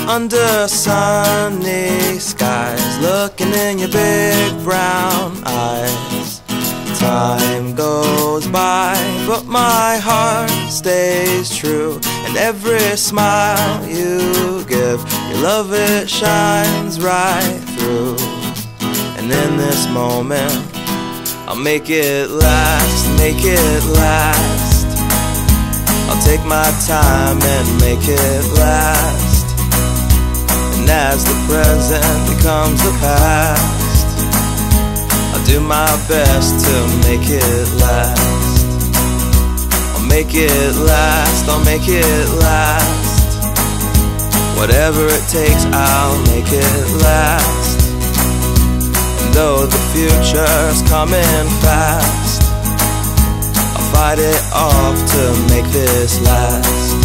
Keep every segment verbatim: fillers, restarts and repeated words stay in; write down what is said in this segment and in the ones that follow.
under sunny skies, looking in your big brown eyes. Time goes by, but my heart stays true, and every smile you give, your love, it shines right through. And in this moment, I'll make it last, make it last. I'll take my time and make it last. And as the present becomes the past, I'll do my best to make it last. I'll make it last, I'll make it last. Whatever it takes, I'll make it last. And though the future's coming fast, I'll fight it off to make this last.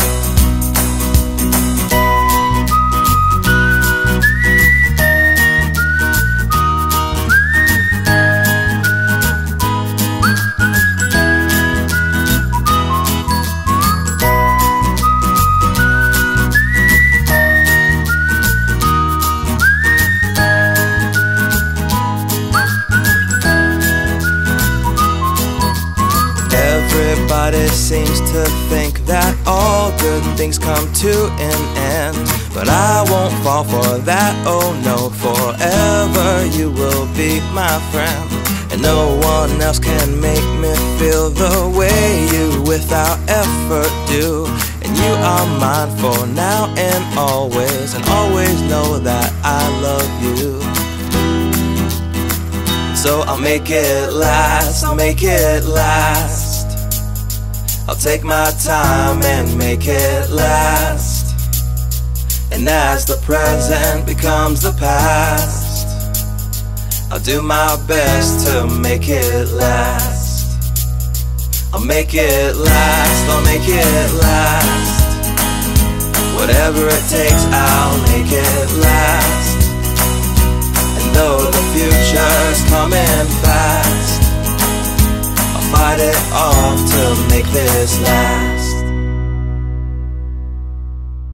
Everybody seems to think that all good things come to an end, but I won't fall for that, oh no. Forever you will be my friend, and no one else can make me feel the way you without effort do. And you are mine for now and always, and always know that I love you. So I'll make it last, I'll make it last. I'll take my time and make it last. And as the present becomes the past, I'll do my best to make it last. I'll make it last, I'll make it last. Whatever it takes, I'll make it last. And though the future's coming fast, fight it off to make this last.